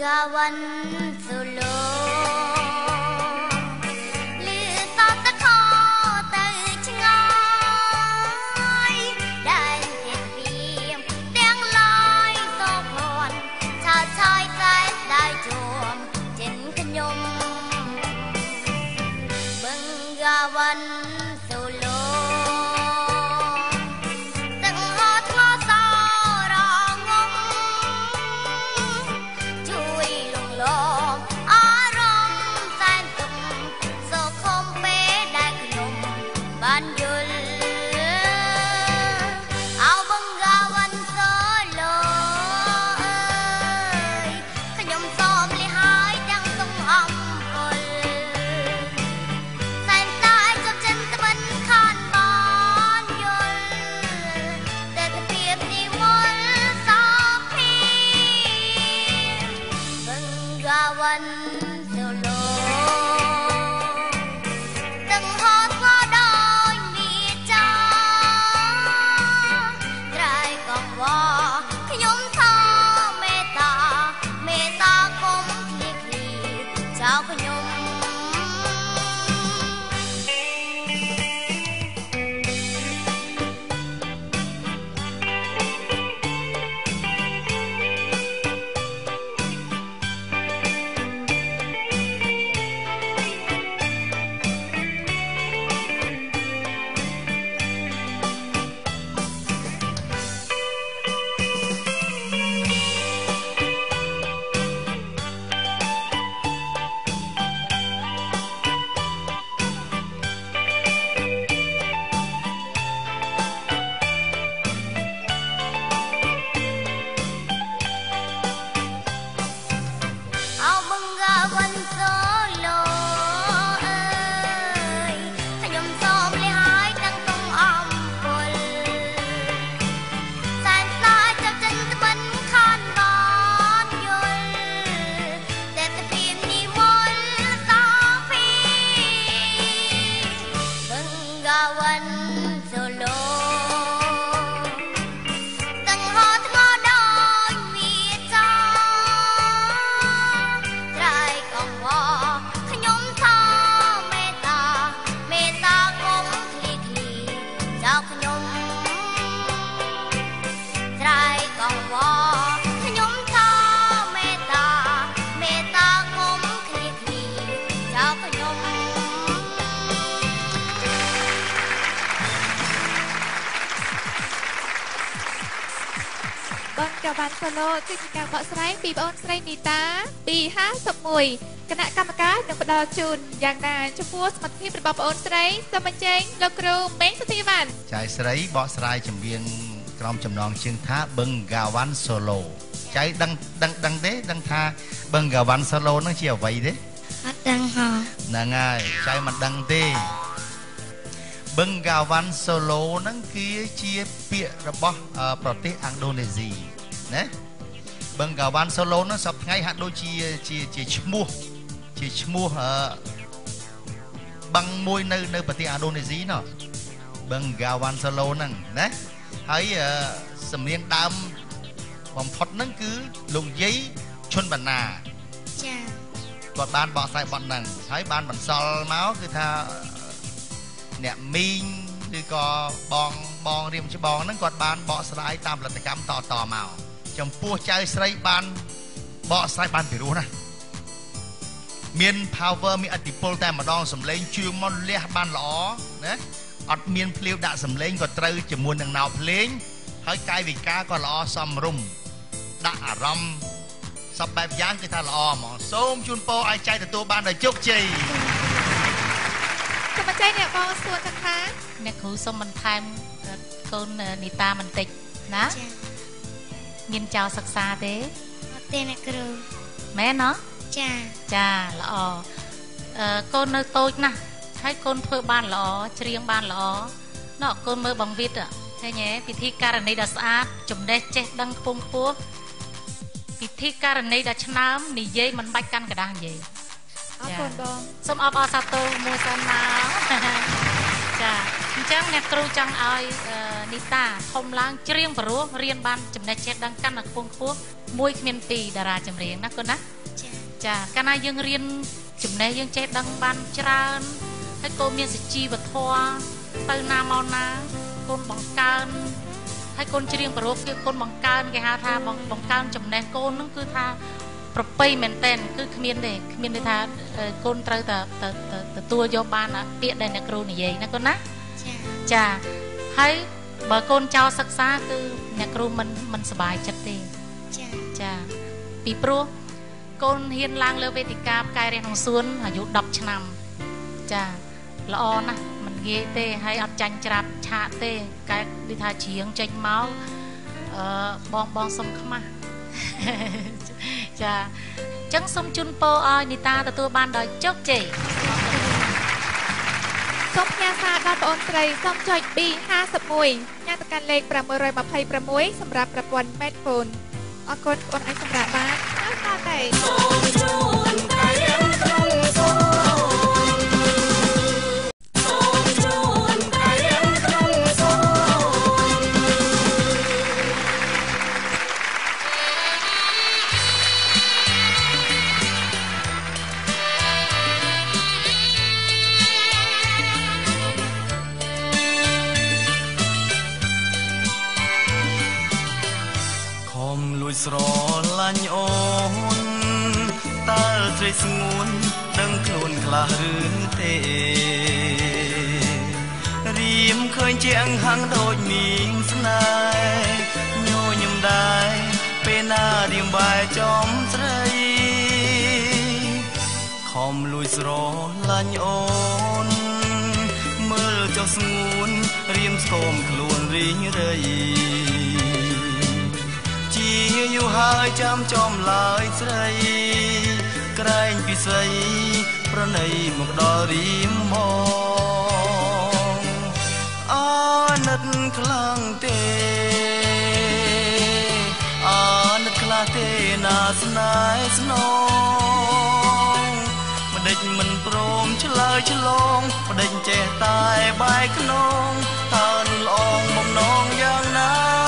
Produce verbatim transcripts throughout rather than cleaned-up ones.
Bengawan Solo Bengawan Solo từng hót ngó sao rò ngông chui lùng lồm ở rong san tùng sô không bé đại khung ban dul áo Bengawan Solo ơi khơi nhom xóm li hai đang tung âm Bengawan Solo từng hót ngó đôi mi cha trai còn vò nhúng thơ mê ta mê ta cũng thiệt lì chào có nhung Bengawan Solo ơi khơi nhom xóm li hai đang tung âm phul san sai cho chân ta bắn khan bón yulแต่ตะเพียนนิมนต์สองพี่ Bengawan Solo từng hót ngó đôi mi cha trai còn vò khơi nhúng thơ mê ta mê ta cũng thiệt lì chào khơi nhung trai còn vò khơi nhúng thơ mê ta mê ta cũng thiệt lì chào khơi nhung Bengawan Solo គឺជាការបកស្រាយពីបងអូនស្រីនីតាពីห้าสิบเอ็ดគណៈកម្មការនឹងផ្ដល់ជូនយ៉ាងណាចំពោះសមត្ថភាពរបស់បងអូនស្រីសូមអញ្ជើញលោកគ្រូមេងសុធីវ៉ាន់ចៅស្រីបកស្រាយចម្រៀងក្រុមចំណងជើងថា Bengawan Solo ចៅដឹងដឹងដឹងទេដឹងថា Bengawan Solo នឹងជាអ្វីទេអត់ដឹងហ៎ហ្នឹងហើយចៅមិនដឹងទេ Bengawan Solo ហ្នឹងគឺជាពាក្យរបស់ប្រទេសឥណ្ឌូនេស៊ីណា Bengawan Solo ហ្នឹងសពថ្ងៃហាក់ដូចជាជាជាឈ្មោះជាឈ្មោះបឹងមួយនៅនៅប្រទេសឥណ្ឌូនេស៊ីណោះ Bengawan Solo ហ្នឹងណាហើយសំនៀងដើមបំផុតហ្នឹងគឺលោកយាយឈុនបណ្ណាចាគាត់បានបកស្រាយបទហ្នឹងហើយបានបន្សល់មកគឺថាអ្នកមីងឬក៏បងបងរៀមច្បងហ្នឹងគាត់បានបកស្រាយតាមផលិតកម្មតតមកចំពោះចៅស្រីបានបកស្រាយបានពីរោះណាមាន power មានឥទ្ធិពលតែម្ដងសម្លេងជឿមកលះបានល្អណាអត់មានភ្លាវដាក់សម្លេងក៏ត្រូវជាមួយនឹងណោភ្លេងហើយកាយវិការក៏ល្អសមរម្យដាក់អារម្មណ៍សពបែបយ៉ាងគឺថាល្អហ្មងសូមជូនពរឲ្យចៅទទួលបានដោយជោគជ័យសូមអញ្ជើញអ្នកបងសួរថាអ្នកគ្រូសូមបន្ថែមកូននីតាបន្តិចណាមានចៅសិក្សាទេអត់ទេអ្នកគ្រូមែនណោះចាចាល្អអឺកូននៅតូចណាស់ហើយកូនធ្វើបានល្អច្រៀងបានល្អណោះកូនមើលបងវិទ្យឃើញទេពិធីការនីដ៏ស្អាតចំណេះចេះដឹងខ្ពង់ខ្ពស់ពិធីការនីដ៏ឆ្នើមនិយាយមិនបាច់កាន់กระดาษនិយាយអរគុណបងសូមអបអរសាទរមួយសិនមកចាจังអ្នកគ្រូចង់ឲ្យនីតាធំឡើងច្រៀងព្រោះរៀនបានចំណេះចេះដឹងកាន់តែខ្ពង់ខ្ពស់មួយគ្មានពីរតារាចម្រៀងណាកូនណាចាកាលណាយើងរៀនចំណេះយើងចេះដឹងបានច្រើនហើយកូនមានសុជីវធម៌ទៅណាមកណាកូនបង្កើនហើយកូនច្រៀងព្រោះគឺកូនបង្កើនគេហៅថាបង្កើនចំណេះកូនហ្នឹងគឺថាប្រពៃមែនតែនគឺគ្មានទេគ្មានទេថាកូនត្រូវតែទទួលយកបានពាក្យដែលអ្នកគ្រូនិយាយណាកូនណាចាហើយបើកូនចោលសិក្សាគឺអ្នកគ្រូមិនមិនសប្បាយចិត្តទេចាចាពីព្រោះកូនហ៊ានឡើងលើវេទិកាផ្កាយរះក្នុងសួនអាយុដប់ឆ្នាំចាល្អណាស់មិនងាយទេហើយអត់ចាញ់ច្រាប់ឆាកទេកែដូចថាច្រៀងចេញមកអឺបងបងសុំខ្មាស់ចាអញ្ចឹងសូមជូនពរឲ្យនីតាទទួលបានដោយជោគជ័យសូមផ្ញើសារដល់បងអូនស្រីសូមចុច ប៊ី ห้าสิบเอ็ด ញ៉ាំទៅកាន់លេខប្រាំមួយยี่สิบหกសម្រាប់ប្រព័ន្ធ Medphone អរគុណបងអាចសម្រាប់បានហើយតតែសូមជូនកាយក្នុងសូមសូមជូនកាយក្នុងសូមស្រឡាញ់អូនតើស្រីស្ងួនដឹងខ្លួនខ្លះឬទេរៀមឃើញជាអង្ហាំងដូចមីងស្នេហ៍ញញឹមដែរពេលណារៀមបែចំស្រីខំលួយស្រឡាញ់អូនមើលចុះស្ងួនរៀមស្គមខ្លួនរីងរៃយូរហើយចាំចំឡើយស្រីក្រែងពីស្រីប្រណីមកដល់រៀមមកអណិតខ្លាំងទេអណិតខ្លាំងទេណាស្នេហ៍ស្នងម្ដេចមិនព្រមឆ្លើយឆ្លងម្ដេចចេះតែបែកខ្នងតើនឹងល្អងបំណងយ៉ាងណា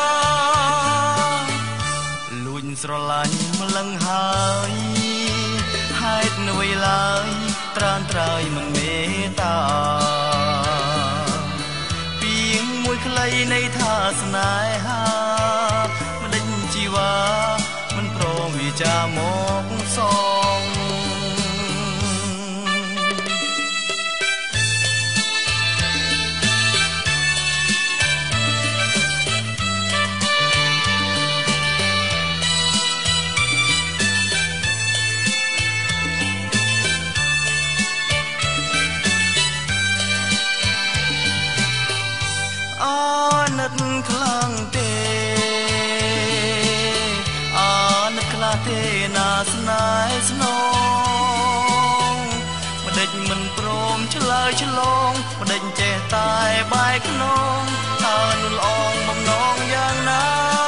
ស្រឡាញ់ម្លឹងហើយហេតុអ្វីឡើយត្រានត្រើយមិនមេត្តាពីងមួយខ្លីនៃថាស្នេហាម្ដេចជីវ៉ាមិនព្រមវិចាមកសងខ្លាំងទេអនឹកខ្លាទេណាស្នេហ៍ស្នងម្ដេចមិនព្រមឆ្លើយឆ្លងម្ដេចចេះតែបែកខ្នងតើនោះល្អងបំណងយ៉ាងណា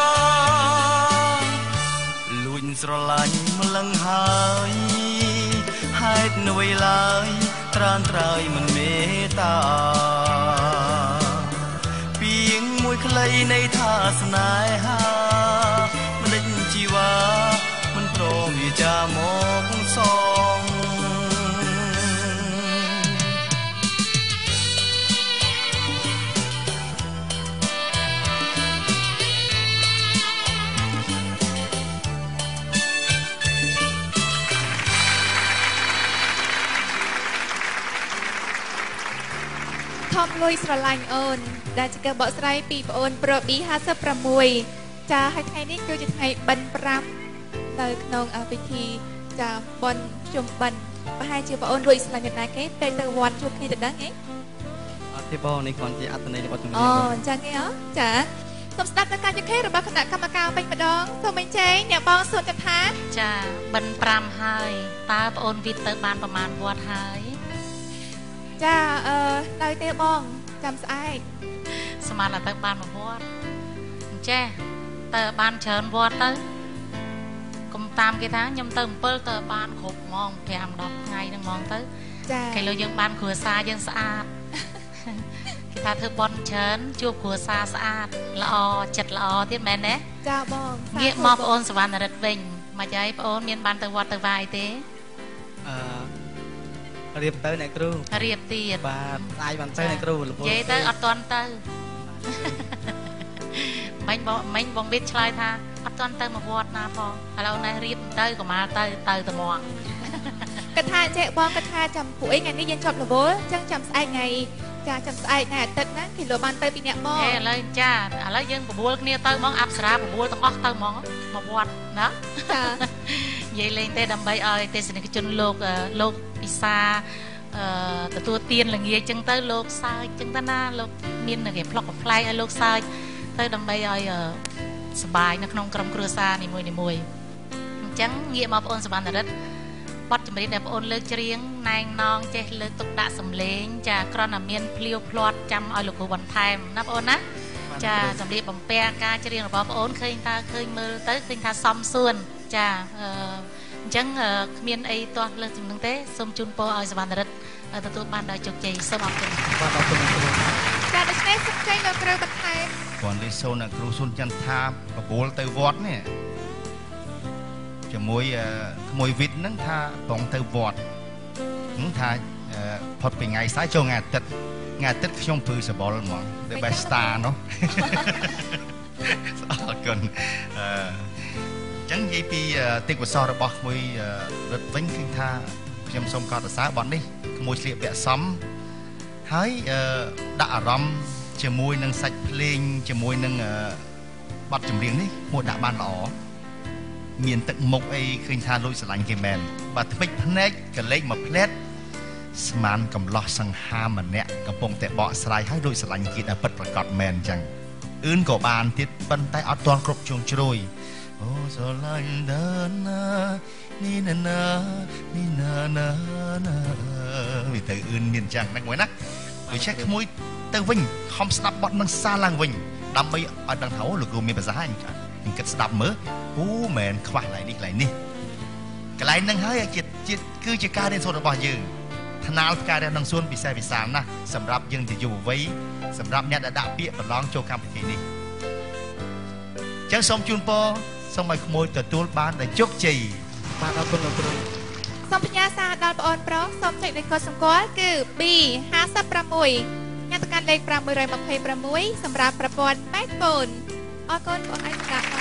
លួចស្រឡាញ់ម្លឹងហើយហេតុអ្វីឡើយត្រានត្រើយមិនមេត្តាមួយខ្លីនៃថាស្នេហាម្ដេចជីវ៉ាមិនព្រមវាចាមកសងថំលុយស្រឡាញ់អូនដែលជាការបកស្រាយពីប្អូនប្រុស ប៊ី ห้าสิบหก ចាហើយថ្ងៃនេះគឺជាថ្ងៃបិណ្ឌប្រាំនៅក្នុងពិធីចាបន់ជុំបិណ្ឌប្រហែលជាប្អូនរួចស្លាញ់អ្នកណាគេទៅទៅវត្តជួបគ្នាទៅដឹងហ៎អត់ទេបងនេះគ្រាន់ជាអត្តន័យរបស់ចម្រៀងអូអញ្ចឹងហ៎ចាសូមស្ដាប់ដល់ការជជែករបស់គណៈកម្មការវិញម្ដងសូមអញ្ជើញអ្នកបងសុទ្ធថាចាបិណ្ឌប្រាំហើយតើប្អូនវិតទៅបានប្រមាណវត្តហើយចាអឺនៅទេបងចាំស្អែកស្មានតែទៅបានមួយវត្តអញ្ចេះទៅបានច្រើនវត្តទៅកុំតាមគេថាខ្ញុំទៅអំពិលទៅបានគ្រប់ម៉ោងប្រាំ ដប់ថ្ងៃហ្នឹងហ្មងទៅចាគេលើយើងបានគ្រួសារយើងស្អាតគេថាធ្វើបន់ច្រើនជួបគ្រួសារស្អាតល្អចិត្តល្អទៀតមែនទេចាបងងាកមកបងអូនសវណ្ណរិទ្ធវិញមកយាយបងអូនមានបានទៅវត្តទៅវាយទេអឺរៀបទៅអ្នកគ្រូរៀបទៀតបាទស្អាយបានទៅអ្នកគ្រូលោកនិយាយទៅអត់ទាន់ទៅមិញបងមិញបងវិទ្យឆ្លើយថាអត់ទាន់ទៅមកវត្តណាផងឥឡូវនេះរៀបទៅកុមារទៅទៅតែមកគិតថាចេះបងគិតថាចាំពួកអីថ្ងៃនេះយើងជាប់រវល់អញ្ចឹងចាំស្អែកថ្ងៃចាចាំស្អែកថ្ងៃអាទិត្យណាគេលោបានទៅពីអ្នកមកឥឡូវចាឥឡូវយើងបបួលគ្នាទៅហ្មងអប្សរាបបួលទាំងអស់ទៅហ្មងមកវត្តណាចានិយាយលេងទេដើម្បីឲ្យទេសនិកជនលោកលោកពិសាអឺទទួលទានល្ងាចអញ្ចឹងទៅលោកសើចអញ្ចឹងទៅណាលោកមានគេផ្លុកផ្លែឲ្យលោកសើចទៅដើម្បីឲ្យសบายនៅក្នុងក្រុមគ្រួសារនីមួយនីមួយអញ្ចឹងងាកមកបងអូនសវណ្ណរិទ្ធបទចម្រៀងដែលបងអូនលើកច្រៀងណែងណងចេះលើកទុកដាក់សំឡេងចាគ្រាន់តែមានភ្លាវភ្លាត់ចាំឲ្យលោកគ្រូបន្ថែមណាបងអូនណាចាសម្រាប់បំពេការច្រៀងរបស់បងអូនឃើញតើឃើញមើលទៅឃើញថាសមសួនចាអញ្ចឹងគ្មានអីទាស់លើសចំណឹងទេសូមជូនពរឲ្យសវណ្ណរិទ្ធទទួលបានដោយជោគជ័យសូមអរគុណបាទអរគុណគ្រូចាដូច្នេះសូមជ័យលោកគ្រូបន្ថែមគាត់លេសូនអ្នកគ្រូសុនចន្ទថាបបួលទៅវត្តនេះជាមួយក្មួយវិទ្យហ្នឹងថាបងទៅវត្តថាផុតពីថ្ងៃស្អែកចូលថ្ងៃអាទិត្យថ្ងៃអាទិត្យខ្ញុំព្រឺសបល់ហ្មង The Best Star នោះអរគុណអឺចឹងនិយាយពីទេពកោសល្យរបស់ក្មួយរត់វិញគឺថាខ្ញុំសូមកោតសរសើរបទនេះក្មួយស្លៀកពាក់សមហើយដាក់អារម្មណ៍ជាមួយនឹងសាច់ភ្លេងជាមួយនឹងបទចម្រៀងនេះមួយដាក់បានល្អមានទឹកមុខអីឃើញថាលួចស្រឡាញ់គេមែនបើថ្មិចភ្នែកកលេចមកផ្លែតស្មានកំឡោះសង្ហាម្នាក់កំពុងតែបកស្រាយឲ្យលួចស្រឡាញ់គេដែលពិតប្រាកដមែនអញ្ចឹងអឿនក៏បានទៀតប៉ុន្តែអត់ទាន់គ្រប់ជ្រុងជ្រោយអូស្រឡាញ់ដើរណានេះណានេះណាណាណាវាទៅអឿនមានអញ្ចឹងហ្នឹងមួយណាដូច្នេះក្មួយទៅវិញខំស្ដាប់បទនឹងសារឡើងវិញដើម្បីឲ្យដឹងថាអូលោកគ្រូមានប្រសាសន៍អញ្ចឹងខ្ញុំគិតស្ដាប់មើលអូមែនខ្វះកន្លែងនេះកន្លែងនេះកន្លែងហ្នឹងហើយជាគឺជាការរៀនសូត្ររបស់យើងថ្នាលផ្កាយរះនឹងសួនពិសេសវិសាលណាស់សម្រាប់យើងជាយុវវ័យសម្រាប់អ្នកដែលដាក់ពាក្យប្រឡងចូលកម្មវិធីនេះអញ្ចឹងសូមជូនពរសូមឲ្យក្មួយទទួលបានដោយជោគជ័យបាទអរគុណលោកគ្រូសូមផ្ញើសារដល់បងប្រុសសូមចុចលេខកดសម្គាល់គឺ ពីរ ห้าสิบหก ញ៉ាំទៅកាន់លេខប្រាំមួយរយម្ភៃប្រាំមួយសម្រាប់ប្រព័ន្ធ Smartphone អរគុណបងឯងស្ដាប់